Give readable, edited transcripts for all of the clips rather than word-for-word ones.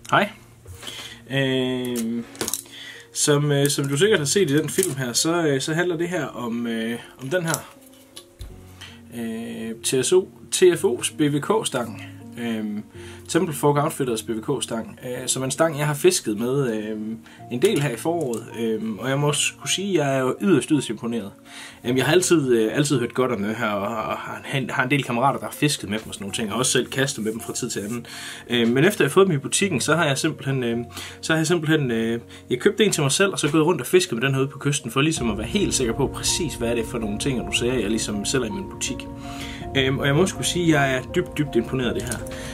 Hej. Som du sikkert har set i den film her, så handler det her om den her TFO's BVK-stang. Temple Fork Outfitters BVK-stang, som en stang, jeg har fisket med en del her i foråret, og jeg må også kunne sige, at jeg er jo yderst imponeret. Jeg har altid hørt godt om det her, og har en del kammerater, der har fisket med dem og sådan nogle ting, og også selv kastet med dem fra tid til anden. Men efter jeg har fået dem i butikken, så har jeg simpelthen jeg købte en til mig selv, og så gået rundt og fisket med den her ude på kysten, for ligesom at være helt sikker på præcis, hvad er det for nogle ting, og nu ser jeg ligesom sælger i min butik. Og jeg må også kunne sige, at jeg er dybt imponeret af det her.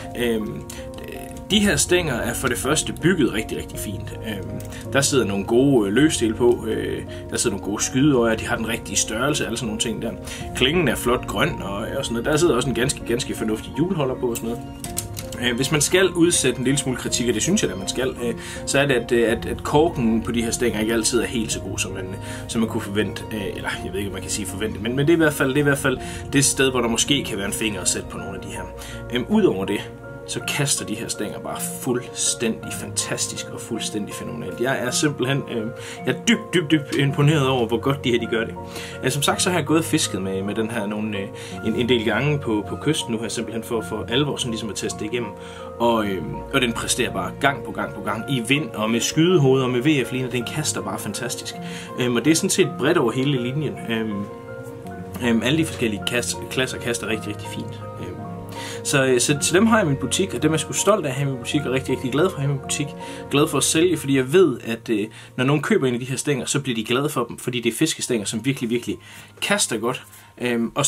De her stænger er for det første bygget rigtig fint. Der sidder nogle gode løsdele på, der sidder nogle gode skydeøjer, de har den rigtige størrelse, alle sådan nogle ting der. Klingen er flot grøn og sådan noget. Der sidder også en ganske fornuftig hjulholder på og sådan noget. Hvis man skal udsætte en lille smule kritik, og det synes jeg at man skal, så er det, at korken på de her stænger ikke altid er helt så god, som man kunne forvente. Eller jeg ved ikke, om man kan sige forvente, men det er i hvert fald det sted, hvor der måske kan være en finger at sætte på nogle af de her. Udover det, så kaster de her stænger bare fuldstændig fantastisk og fuldstændig fænomenalt. Jeg er simpelthen dybt imponeret over, hvor godt de her de gør det. Som sagt, så har jeg gået og fisket med den her en del gange på kysten nu her, simpelthen for alvor sådan ligesom at teste det igennem. Og den præsterer bare gang på gang i vind og med skydehoveder og med VF-liner. Den kaster bare fantastisk. Og det er sådan set bredt over hele linjen. Alle de forskellige klasser kaster rigtig fint. Så dem har jeg i min butik, og dem er jeg sgu stolt af at have i min butik, og rigtig glad for at have i min butik. Glad for at sælge, fordi jeg ved, at når nogen køber en af de her stænger, så bliver de glade for dem, fordi det er fiskestænger, som virkelig kaster godt. Og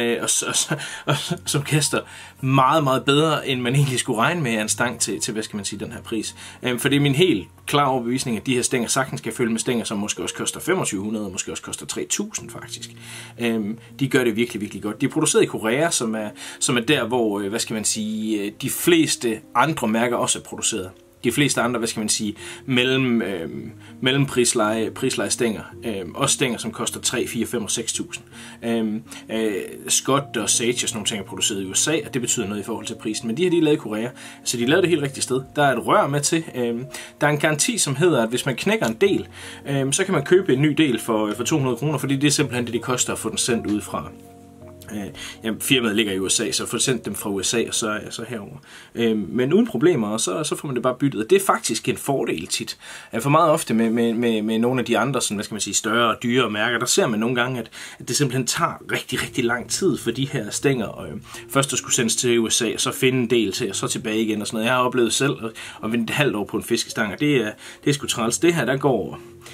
som kaster meget bedre, end man egentlig skulle regne med af en stang til hvad skal man sige, den her pris. For det er min helt klare overbevisning, at de her stænger sagtens kan følge med stænger, som måske også koster 2500, og måske også koster 3000 faktisk. De gør det virkelig godt. De er produceret i Korea, som er der, hvor hvad skal man sige, de fleste andre mærker også er produceret. De fleste andre, hvad skal man sige, mellem prisleje stænger. Også stænger, som koster 3, 4, 5 og 6.000. Scott og Sage og sådan nogle ting er produceret i USA, og det betyder noget i forhold til prisen. Men de her, de er lavet i Korea, så de er lavet det helt rigtige sted. Der er et rør med til. Der er en garanti, som hedder, at hvis man knækker en del, så kan man købe en ny del for 200 kroner, fordi det er simpelthen det koster at få den sendt ud fra. Firmaet ligger i USA, så får sendt dem fra USA og så herover. Men uden problemer, og så får man det bare byttet. Og det er faktisk en fordel tit. For meget ofte med nogle af de andre sådan, hvad skal man sige, større og dyre mærker, der ser man nogle gange, at det simpelthen tager rigtig lang tid for de her stænger. Først at skulle sendes til USA, og så finde en del til, og så tilbage igen og sådan noget. Jeg har oplevet selv at vente et halvt år på en fiskestang, og det er sgu træls. Det her, der går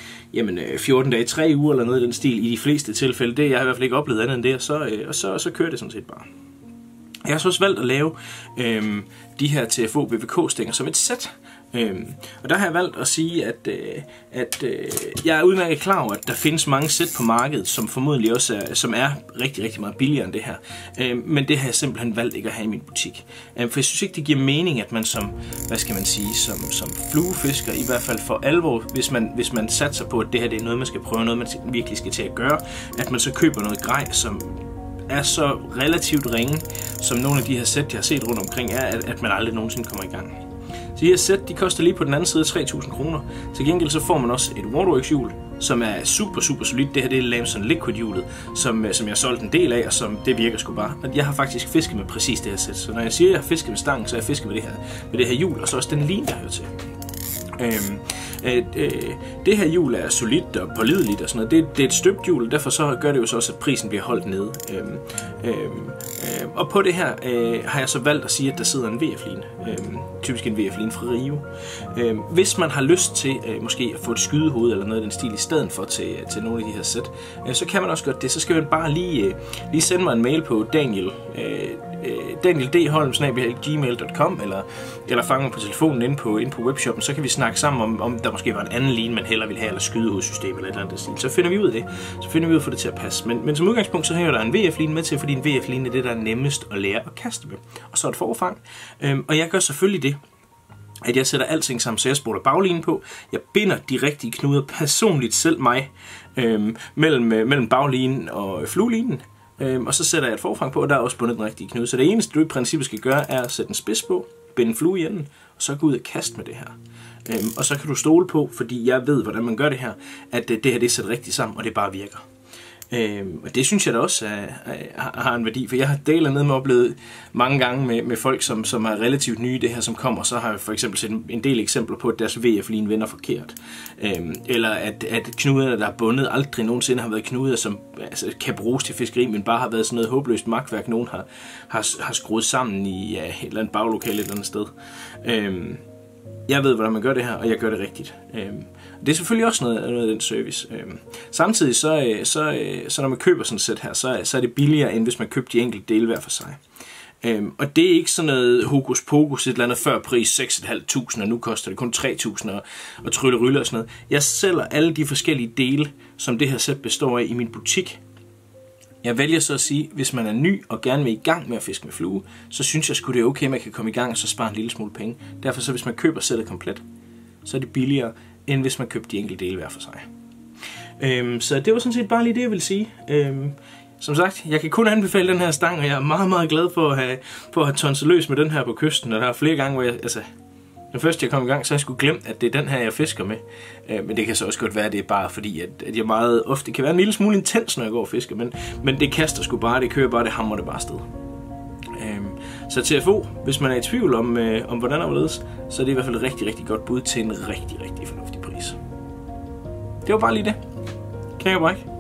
14 dage, 3 uger eller noget i den stil i de fleste tilfælde. Det jeg har i hvert fald ikke oplevet andet end det, og så kører det sådan set bare. Jeg har så også valgt at lave de her TFO BVK-stænger som et sæt. Og der har jeg valgt at sige, at jeg er udmærket klar over, at der findes mange sæt på markedet, som formodentlig også er rigtig meget billigere end det her. Men det har jeg simpelthen valgt ikke at have i min butik. For jeg synes ikke, det giver mening, at man som, hvad skal man sige, som fluefisker, i hvert fald for alvor, hvis man satser på, at det her det er noget, man skal prøve, noget man virkelig skal til at gøre, at man så køber noget grej, som er så relativt ringe, som nogle af de her sæt, jeg har set rundt omkring, er, at man aldrig nogensinde kommer i gang. Så de her sæt, de koster lige på den anden side 3.000 kroner. Til gengæld så får man også et Waterworks hjul, som er super solidt. Det her det er Lamson Liquid hjulet, som jeg har solgt en del af, og som det virker sgu bare. Og jeg har faktisk fisket med præcis det her sæt. Så når jeg siger, at jeg har fisket med stangen, så har jeg fisket med det her hjul, og så også den line, der hører til. Det her hjul er solidt og pålideligt og sådan noget. Det er et støbt hjul, derfor så gør det jo så også, at prisen bliver holdt nede. Og på det her har jeg så valgt at sige, at der sidder en VF-line. Typisk en VF-line fra Rio. Hvis man har lyst til måske at få et skydehoved eller noget af den stil i stedet for til nogle af de her sæt, så kan man også godt det. Så skal man bare lige sende mig en mail på daniel.dholm@gmail.com eller fange mig på telefonen inde på webshoppen, så kan vi snakke sammen om der måske var en anden line, man hellere ville have, eller skydehovedsystem eller et eller andet stil. Så finder vi ud af det. Så finder vi ud af at få det til at passe. Men som udgangspunkt, så har jeg der en VF-line med til, fordi en VF-line er det, der er nemmest at lære at kaste med. Og så et forfang. Og jeg gør selvfølgelig det, at jeg sætter alting sammen, så jeg spoler baglinen på. Jeg binder de rigtige knuder personligt selv mig mellem baglinen og fluelinen. Og så sætter jeg et forfang på, og der er også bundet den rigtige knude. Så det eneste, du i princippet skal gøre, er at sætte en spids på. binde flue i enden, og så gå ud og kaste med det her. Og så kan du stole på, fordi jeg ved, hvordan man gør det her, at det her det er sat rigtigt sammen, og det bare virker. Og det synes jeg da også har en værdi, for jeg har delt ned med oplevet mange gange med folk, som er relativt nye i det her, som kommer, så har jeg for eksempel set en del eksempler på, at deres VF-line vender forkert. Eller at knuderne, der er bundet, aldrig nogensinde har været knuder, som altså, kan bruges til fiskeri, men bare har været sådan noget håbløst magtværk, nogen har skruet sammen i et eller andet baglokale et eller andet sted. Jeg ved, hvordan man gør det her, og jeg gør det rigtigt. Det er selvfølgelig også noget af den service. Samtidig så når man køber sådan et sæt her, så er det billigere, end hvis man købte de enkelte dele hver for sig. Og det er ikke sådan noget hokus pokus, et eller andet før pris 6.500, og nu koster det kun 3.000 og tryllerylle og sådan noget. Jeg sælger alle de forskellige dele, som det her sæt består af i min butik. Jeg vælger så at sige, hvis man er ny og gerne vil i gang med at fiske med flue, så synes jeg sgu det er okay, at man kan komme i gang og så spare en lille smule penge. Derfor så hvis man køber sættet komplet, så er det billigere, end hvis man købte de enkelte dele hver for sig. Så det var sådan set bare lige det, jeg vil sige. Som sagt, jeg kan kun anbefale den her stang, og jeg er meget, meget glad for at have tonset løs med den her på kysten. Og der er flere gange, hvor den første jeg kom i gang, så har jeg sgu glemt, at det er den her, jeg fisker med. Men det kan så også godt være, at det er bare fordi, at jeg meget ofte kan være en lille smule intens, når jeg går og fisker. Men det kaster sgu bare, det kører bare, det hamrer det bare afsted. Så TFO, hvis man er i tvivl om hvordan der hvorledes, så er det i hvert fald et rigtig, rigtig godt bud til en rigtig, rigtig fornuftig pris. Det var bare lige det. Knæk og bræk.